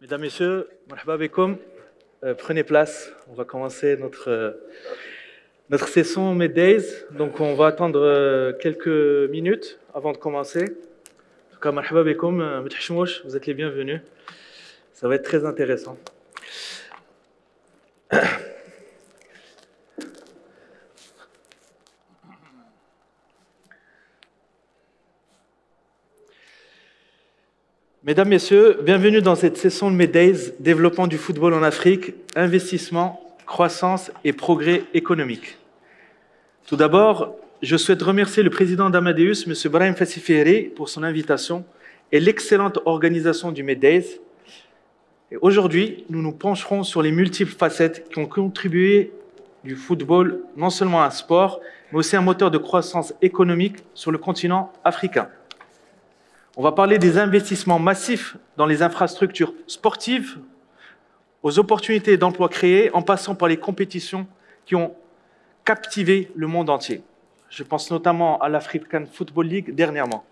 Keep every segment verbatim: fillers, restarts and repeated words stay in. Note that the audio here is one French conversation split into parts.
Mesdames, Messieurs, marhaba bikoum. Euh, prenez place, on va commencer notre, euh, notre session Middays. Donc on va attendre euh, quelques minutes avant de commencer. En tout cas, marhaba bikoum, euh, mtahchmouch, vous êtes les bienvenus. Ça va être très intéressant. Mesdames, Messieurs, bienvenue dans cette session de Middays, développement du football en Afrique, investissement, croissance et progrès économique. Tout d'abord, je souhaite remercier le président d'Amadeus, M. Brahim Fassiferi, pour son invitation et l'excellente organisation du Middays. Et aujourd'hui, nous nous pencherons sur les multiples facettes qui ont contribué du football non seulement à un sport, mais aussi un moteur de croissance économique sur le continent africain. On va parler des investissements massifs dans les infrastructures sportives, aux opportunités d'emploi créées, en passant par les compétitions qui ont captivé le monde entier. Je pense notamment à l'African Football League dernièrement.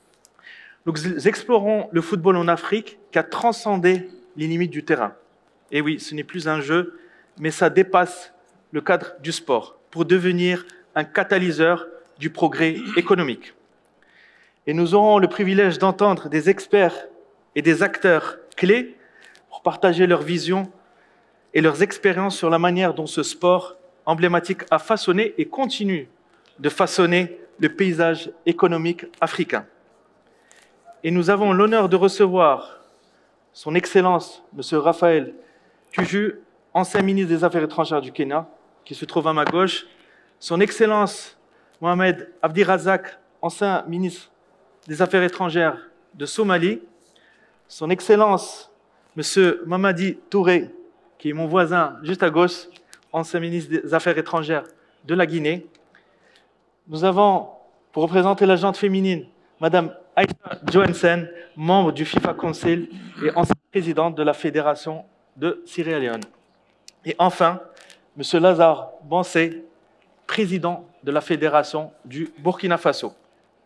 Nous explorons le football en Afrique qui a transcendé les limites du terrain. Et oui, ce n'est plus un jeu, mais ça dépasse le cadre du sport pour devenir un catalyseur du progrès économique. Et nous aurons le privilège d'entendre des experts et des acteurs clés pour partager leurs visions et leurs expériences sur la manière dont ce sport emblématique a façonné et continue de façonner le paysage économique africain. Et nous avons l'honneur de recevoir son Excellence, M. Raphaël Tuju, ancien ministre des Affaires étrangères du Kenya, qui se trouve à ma gauche, son Excellence Mohamed Abdirazak, ancien ministre des Affaires étrangères de Somalie, son Excellence M. Mamadi Touré, qui est mon voisin juste à gauche, ancien ministre des Affaires étrangères de la Guinée. Nous avons, pour représenter la gente féminine, Mme Aïcha Johansen, membre du FIFA Council et ancienne présidente de la Fédération de Sierra Leone. Et enfin, M. Lazare Bansé, président de la Fédération du Burkina Faso.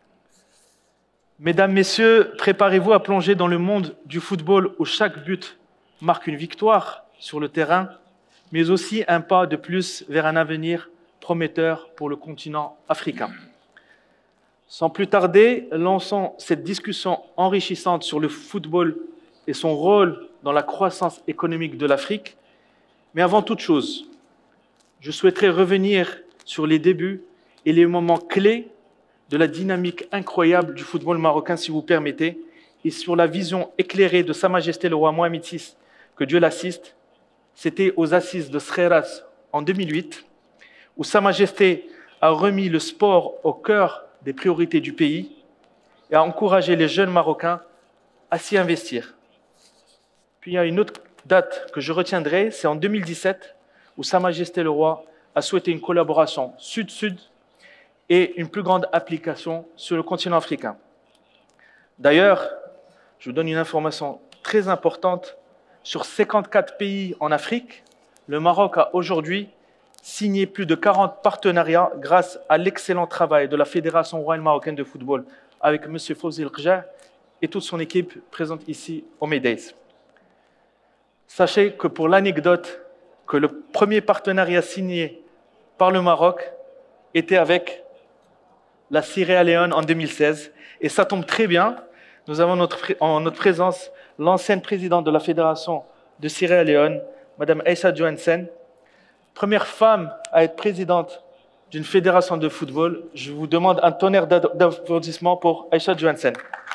Mesdames, Messieurs, préparez-vous à plonger dans le monde du football où chaque but marque une victoire sur le terrain, mais aussi un pas de plus vers un avenir prometteur pour le continent africain. Sans plus tarder, lançons cette discussion enrichissante sur le football et son rôle dans la croissance économique de l'Afrique. Mais avant toute chose, je souhaiterais revenir sur les débuts et les moments clés de la dynamique incroyable du football marocain, si vous permettez, et sur la vision éclairée de Sa Majesté le roi Mohamed six, que Dieu l'assiste. C'était aux Assises de Sreras en deux mille huit, où Sa Majesté a remis le sport au cœur des priorités du pays et a encouragé les jeunes Marocains à s'y investir. Puis il y a une autre date que je retiendrai, c'est en deux mille dix-sept, où Sa Majesté le roi a souhaité une collaboration sud-sud et une plus grande application sur le continent africain. D'ailleurs, je vous donne une information très importante. Sur cinquante-quatre pays en Afrique, le Maroc a aujourd'hui signé plus de quarante partenariats grâce à l'excellent travail de la Fédération royale marocaine de football avec M. Fawzi El-Kja et toute son équipe présente ici au Middays. Sachez que pour l'anecdote, que le premier partenariat signé par le Maroc était avec la Sierra Leone en deux mille seize. Et ça tombe très bien. Nous avons notre, en notre présence l'ancienne présidente de la Fédération de Sierra Leone, Mme Aïcha Johansen, première femme à être présidente d'une fédération de football. Je vous demande un tonnerre d'applaudissements pour Aïcha Johansen.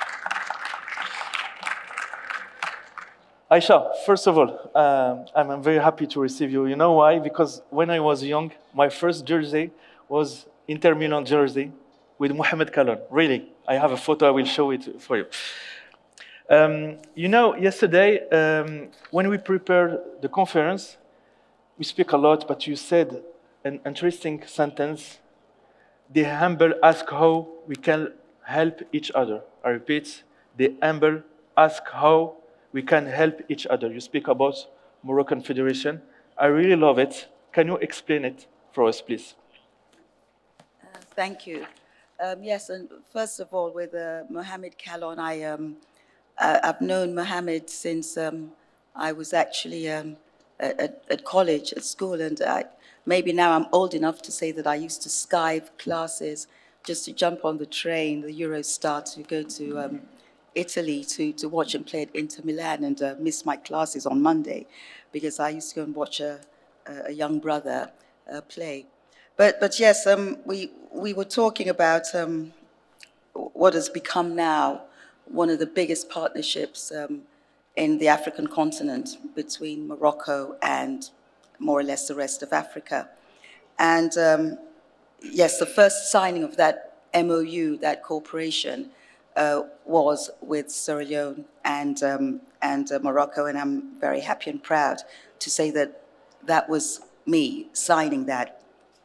Aïcha, first of all, uh, I'm very happy to receive you. You know why? Because when I was young, my first jersey was Inter Milan jersey with Mohamed Kalon. Really, I have a photo, I will show it for you. Um, you know, yesterday, um, when we prepared the conference, we speak a lot, but you said an interesting sentence. The humble ask how we can help each other. I repeat, the humble ask how we can help each other. You speak about Moroccan Federation. I really love it. Can you explain it for us, please? Uh, thank you. Um, yes, and first of all, with uh, Mohamed Kalon, I, um, uh, I've known Mohamed since um, I was actually um, at, at college, at school, and I, maybe now I'm old enough to say that I used to skive classes just to jump on the train, the Eurostar, to go to um, Italy to, to watch and play at Inter Milan and uh, miss my classes on Monday because I used to go and watch a, a young brother uh, play. But, but yes, um, we, we were talking about um, what has become now one of the biggest partnerships um, in the African continent between Morocco and more or less the rest of Africa. And um, yes, the first signing of that M O U, that cooperation, uh, was with Sierra Leone and, um, and uh, Morocco, and I'm very happy and proud to say that that was me signing that.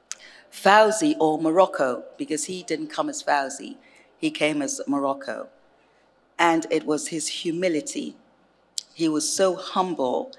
Fawzi, or Morocco, because he didn't come as Fawzi, he came as Morocco. And it was his humility. He was so humble,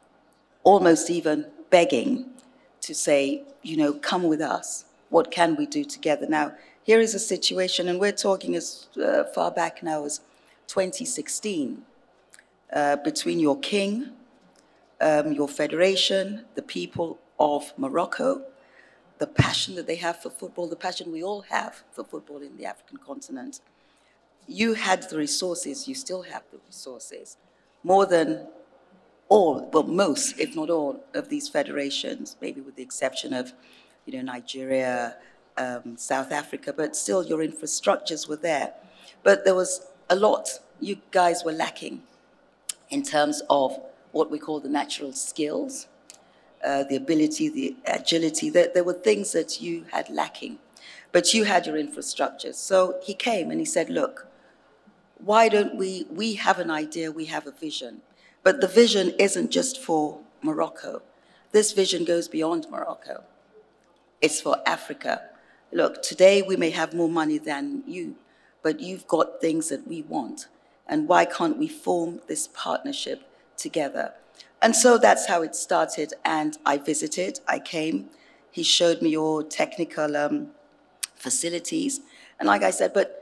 almost even begging to say, you know, come with us. What can we do together? Now, here is a situation, and we're talking as uh, far back now as twenty sixteen, uh, between your king, um, your federation, the people of Morocco, the passion that they have for football, the passion we all have for football in the African continent. You had the resources, you still have the resources, more than all, well, most, if not all, of these federations, maybe with the exception of, you know, Nigeria, um, South Africa, but still your infrastructures were there. But there was a lot you guys were lacking in terms of what we call the natural skills, uh, the ability, the agility. There, there were things that you had lacking, but you had your infrastructure. So he came and he said, look, why don't we, we have an idea, we have a vision. But the vision isn't just for Morocco. This vision goes beyond Morocco. It's for Africa. Look, today we may have more money than you, but you've got things that we want. And why can't we form this partnership together? And so that's how it started. And I visited, I came. He showed me your technical um, facilities. And like I said, but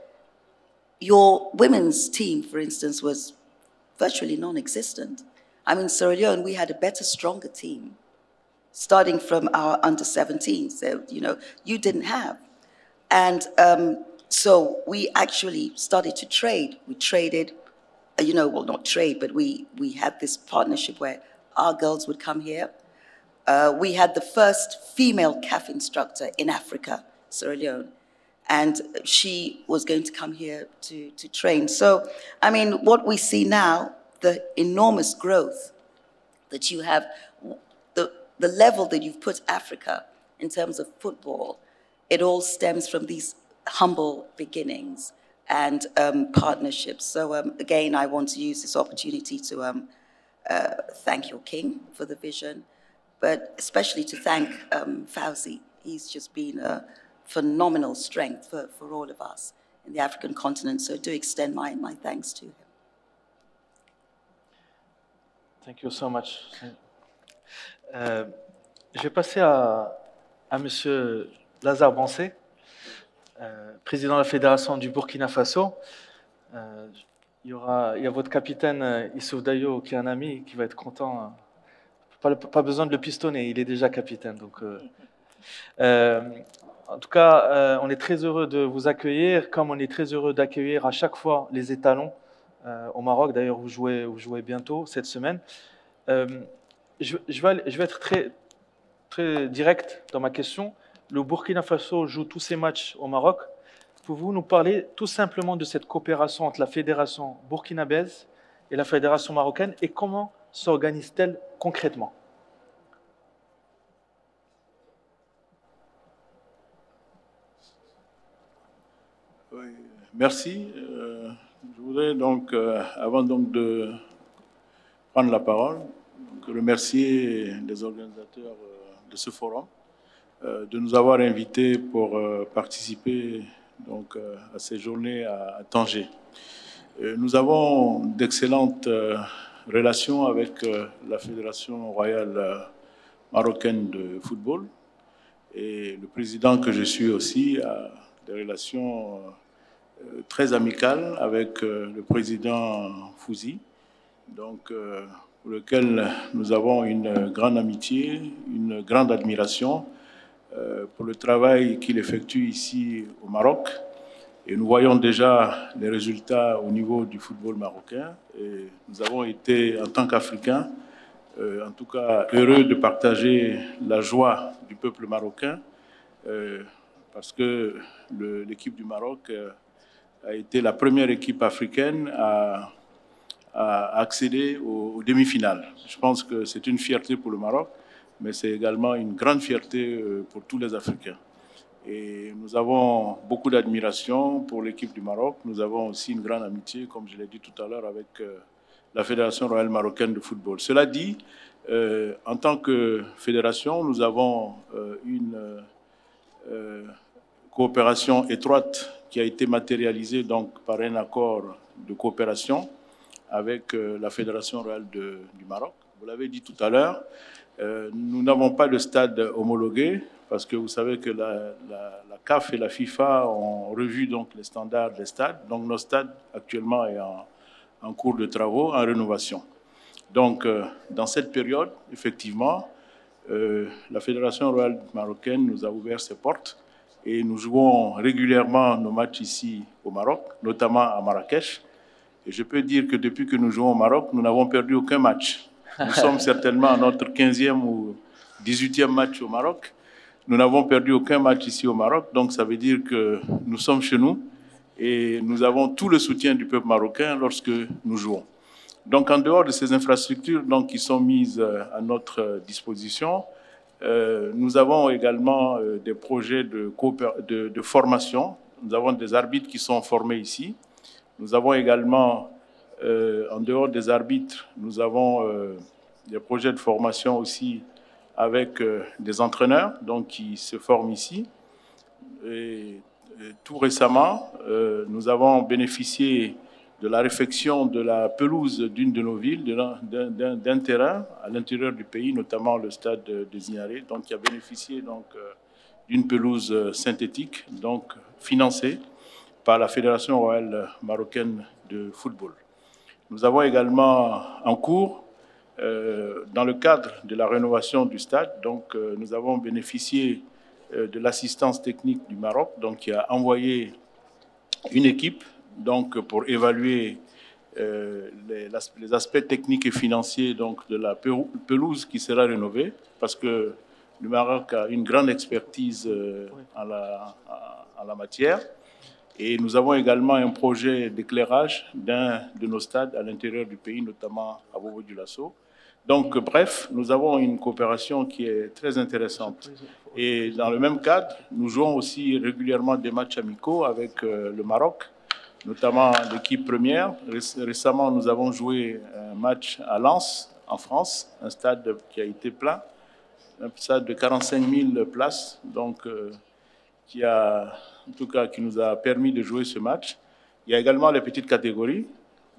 your women's team, for instance, was virtually non-existent. I mean, Sierra Leone, we had a better, stronger team, starting from our under seventeen. So, you know, you didn't have. And um, so we actually started to trade. We traded, you know, well, not trade, but we, we had this partnership where our girls would come here. Uh, we had the first female C A F instructor in Africa, Sierra Leone. And she was going to come here to, to train. So, I mean, what we see now, the enormous growth that you have, the, the level that you've put Africa in terms of football, it all stems from these humble beginnings and um, partnerships. So um, again, I want to use this opportunity to um, uh, thank your king for the vision, but especially to thank um, Fawzi. He's just been a phenomenal strength for, for all of us in the African continent. So do extend my, my thanks to him. Thank you so much. Euh, je vais passer à, à Monsieur Lazare Bansé, euh, président de la Fédération du Burkina Faso. Euh, il, y aura, il y a votre capitaine euh, Issouf Dayo, qui est un ami, qui va être content. Pas, pas besoin de le pistonner, il est déjà capitaine. Donc, euh, euh, en tout cas, euh, on est très heureux de vous accueillir, comme on est très heureux d'accueillir à chaque fois les étalons euh, au Maroc. D'ailleurs, vous jouez, vous jouez bientôt cette semaine. Euh, je, je, vais, je vais être très, très direct dans ma question. Le Burkina Faso joue tous ses matchs au Maroc. Pouvez-vous nous parler tout simplement de cette coopération entre la fédération burkinabèse et la fédération marocaine et comment s'organise-t-elle concrètement? Oui, merci. Euh, je voudrais donc, euh, avant donc de prendre la parole, donc remercier les organisateurs euh, de ce forum euh, de nous avoir invités pour euh, participer donc, euh, à ces journées à, à Tanger. Euh, nous avons d'excellentes euh, relations avec euh, la Fédération royale euh, marocaine de football et le président que je suis aussi a des relations euh, très amicales avec euh, le président Fouzi donc, euh, pour lequel nous avons une grande amitié, une grande admiration euh, pour le travail qu'il effectue ici au Maroc. Et nous voyons déjà les résultats au niveau du football marocain. Et nous avons été, en tant qu'Africains, euh, en tout cas heureux de partager la joie du peuple marocain, euh, parce que l'équipe du Maroc euh, a été la première équipe africaine à, à accéder aux, aux demi-finales. Je pense que c'est une fierté pour le Maroc, mais c'est également une grande fierté euh, pour tous les Africains. Et nous avons beaucoup d'admiration pour l'équipe du Maroc. Nous avons aussi une grande amitié, comme je l'ai dit tout à l'heure, avec euh, la Fédération royale marocaine de football. Cela dit, euh, en tant que fédération, nous avons euh, une euh, coopération étroite qui a été matérialisée donc, par un accord de coopération avec euh, la Fédération royale de, du Maroc. Vous l'avez dit tout à l'heure, euh, nous n'avons pas de stade homologué, parce que vous savez que la, la, la C A F et la FIFA ont revu donc, les standards des stades. Donc nos stades actuellement est en, en cours de travaux, en rénovation. Donc euh, dans cette période, effectivement, euh, la Fédération royale marocaine nous a ouvert ses portes et nous jouons régulièrement nos matchs ici au Maroc, notamment à Marrakech. Et je peux dire que depuis que nous jouons au Maroc, nous n'avons perdu aucun match. Nous sommes certainement à notre quinzième ou dix-huitième match au Maroc. Nous n'avons perdu aucun match ici au Maroc, donc ça veut dire que nous sommes chez nous et nous avons tout le soutien du peuple marocain lorsque nous jouons. Donc en dehors de ces infrastructures donc, qui sont mises à notre disposition, euh, nous avons également euh, des projets de, de, de formation. Nous avons des arbitres qui sont formés ici. Nous avons également, euh, en dehors des arbitres, nous avons euh, des projets de formation aussi avec euh, des entraîneurs donc, qui se forment ici. Et, et tout récemment, euh, nous avons bénéficié de la réfection de la pelouse d'une de nos villes, d'un terrain à l'intérieur du pays, notamment le stade de Zignaré, donc qui a bénéficié donc, euh, d'une pelouse synthétique, donc financée par la Fédération royale marocaine de football. Nous avons également en cours, euh, dans le cadre de la rénovation du stade, donc euh, nous avons bénéficié euh, de l'assistance technique du Maroc, donc qui a envoyé une équipe donc, pour évaluer euh, les, les aspects techniques et financiers donc, de la pelouse qui sera rénovée, parce que le Maroc a une grande expertise euh, en, la, en la matière. Et nous avons également un projet d'éclairage d'un de nos stades à l'intérieur du pays, notamment à Bobo-Dioulasso. Donc, bref, nous avons une coopération qui est très intéressante. Et dans le même cadre, nous jouons aussi régulièrement des matchs amicaux avec euh, le Maroc, notamment l'équipe première. Récemment, nous avons joué un match à Lens, en France, un stade qui a été plein, un stade de quarante-cinq mille places, donc euh, qui a, en tout cas, qui nous a permis de jouer ce match. Il y a également les petites catégories,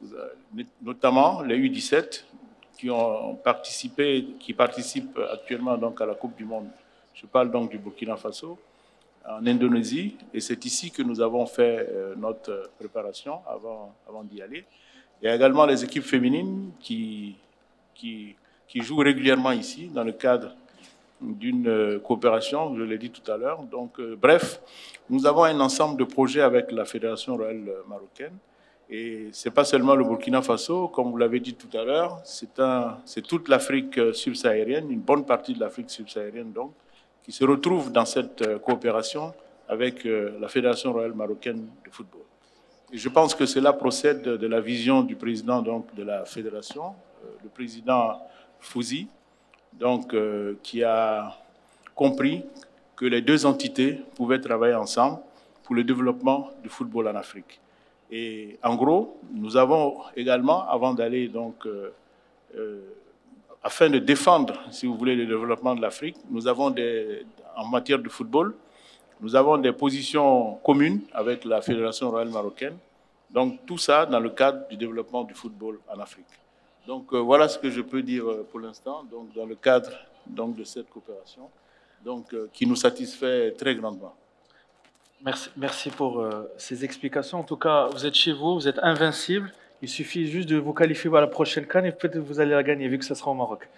notamment les U dix-sept, qui ont participé, qui participent actuellement donc à la Coupe du Monde. Je parle donc du Burkina Faso, en Indonésie, et c'est ici que nous avons fait euh, notre préparation avant, avant d'y aller. Il y a également les équipes féminines qui, qui, qui jouent régulièrement ici dans le cadre d'une coopération, je l'ai dit tout à l'heure. Donc, euh, bref, nous avons un ensemble de projets avec la Fédération royale marocaine. Et ce n'est pas seulement le Burkina Faso, comme vous l'avez dit tout à l'heure, c'est toute l'Afrique subsaharienne, une bonne partie de l'Afrique subsaharienne, donc, qui se retrouve dans cette coopération avec euh, la Fédération royale marocaine de football. Et je pense que cela procède de la vision du président donc, de la Fédération, euh, le président Fouzi, donc, euh, qui a compris que les deux entités pouvaient travailler ensemble pour le développement du football en Afrique. Et en gros, nous avons également, avant d'aller donc, euh, euh, afin de défendre, si vous voulez, le développement de l'Afrique, nous avons des, en matière de football, nous avons des positions communes avec la Fédération royale marocaine. Donc tout ça dans le cadre du développement du football en Afrique. Donc euh, voilà ce que je peux dire euh, pour l'instant, donc dans le cadre donc, de cette coopération, donc euh, qui nous satisfait très grandement. Merci, merci pour euh, ces explications. En tout cas, vous êtes chez vous, vous êtes invincible. Il suffit juste de vous qualifier à la prochaine CAN et peut-être que vous allez la gagner, vu que ça sera au Maroc.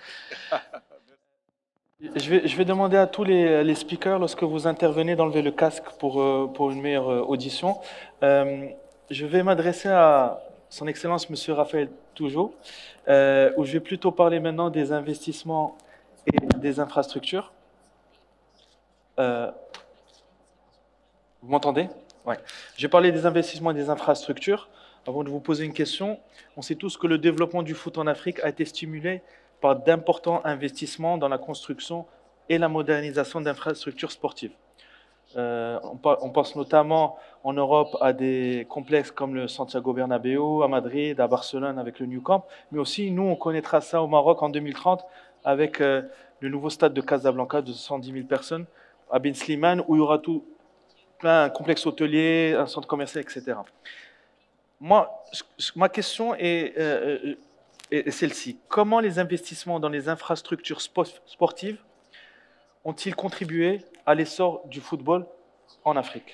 Je vais, je vais demander à tous les, les speakers, lorsque vous intervenez, d'enlever le casque pour, euh, pour une meilleure euh, audition. Euh, je vais m'adresser à Son Excellence Monsieur Raphaël Tougeau, euh, où je vais plutôt parler maintenant des investissements et des infrastructures. Euh, vous m'entendez? Ouais. Je vais parler des investissements et des infrastructures. Avant de vous poser une question, on sait tous que le développement du foot en Afrique a été stimulé par d'importants investissements dans la construction et la modernisation d'infrastructures sportives. Euh, on, on pense notamment en Europe à des complexes comme le Santiago Bernabéu, à Madrid, à Barcelone avec le Nou Camp, mais aussi nous on connaîtra ça au Maroc en deux mille trente avec euh, le nouveau stade de Casablanca de cent dix mille personnes à Ben Slimane, où il y aura tout plein, un complexe hôtelier, un centre commercial, et cetera. Moi, ma question est, euh, est celle-ci. Comment les investissements dans les infrastructures sportives ont-ils contribué à l'essor du football en Afrique?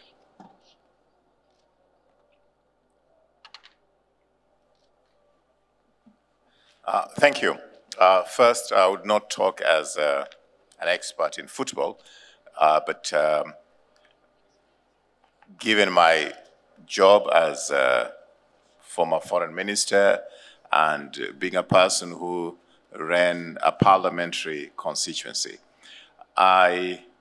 Uh, thank you. Uh, first, I would not talk as uh, an expert in football, uh, but um, given my job as a former foreign minister and being a person who ran a parliamentary constituency, I